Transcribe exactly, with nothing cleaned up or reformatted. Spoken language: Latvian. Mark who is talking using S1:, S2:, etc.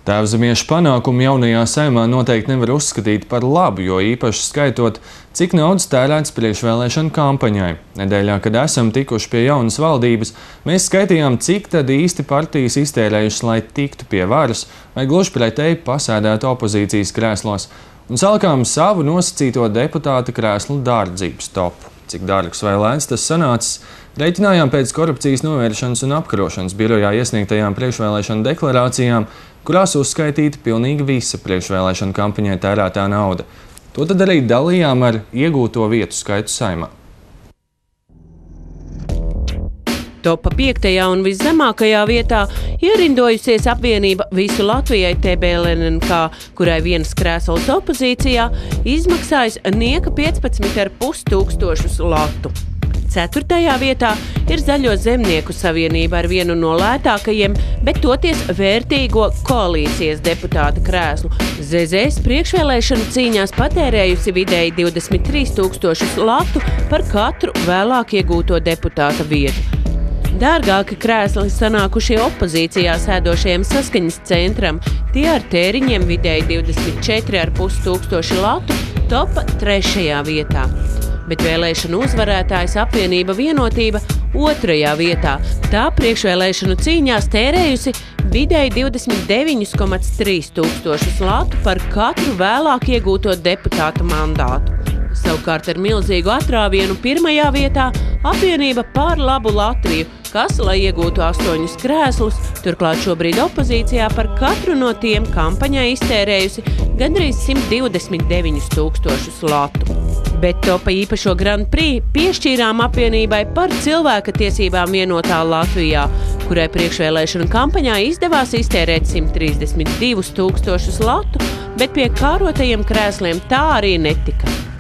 S1: Tēvzemiešu panākumu jaunajā Saeimā noteikti nevar uzskatīt par labu, jo īpaši skaitot, cik naudas tērēts priekšvēlēšanu kampaņai. Nedēļā, kad esam tikuši pie jaunas valdības, mēs skaitījām, cik tad īsti partijas iztērējušas, lai tiktu pie varas, vai gluži pretēji pasēdētu opozīcijas krēslos, un salikām savu nosacīto deputāta krēslu dārdzības topu. Cik dārgs vai lēts tas sanācis, reiķinājām pēc korupcijas novēršanas un apkarošanas birojā iesniegtajām priekšvēlēšanu deklarācijām, kurās uzskaitīta pilnīgi visa priekšvēlēšanu kampaņai tērētā nauda. To tad arī dalījām ar iegūto vietu skaitu Saeimā.
S2: Topa piektajā un viszemākajā vietā ierindojusies apvienība Visu Latvijai T B L N K, kurai vienas krēsls opozīcijā izmaksājas nieka piecpadsmit ar pus tūkstošus latu. Ceturtajā vietā ir Zaļo zemnieku savienība ar vienu no lētākajiem, bet toties vērtīgo koalīcijas deputāta krēslu. Z Z S priekšvēlēšanu cīņās patērējusi vidēji divdesmit trīs tūkstošus latu par katru vēlāk iegūto deputāta vietu. Dārgāki krēsli sanākušie opozīcijā sēdošajiem Saskaņas centram, tie ar tēriņiem vidēji divdesmit četri ar pus tūkstoši latu topa trešajā vietā. Bet vēlēšanu uzvarētājs apvienība Vienotība otrajā vietā. Tā priekšvēlēšanu cīņās tērējusi vidēji divdesmit deviņi komats trīs tūkstošus latu par katru vēlāk iegūto deputāta mandātu. Savukārt ar milzīgu atrāvienu pirmajā vietā apvienība Pār labu Latviju, kas, lai iegūtu astoņus krēslus, turklāt šobrīd opozīcijā par katru no tiem kampaņai iztērējusi gandrīz simt divdesmit deviņus tūkstošus latu. Bet topa īpašo Grand Prix piešķīrām apvienībai Par cilvēka tiesībām vienotā Latvijā, kurai priekšvēlēšanu kampaņā izdevās iztērēt simt trīsdesmit divus tūkstošus latu, bet pie kārotajiem krēsliem tā arī netika.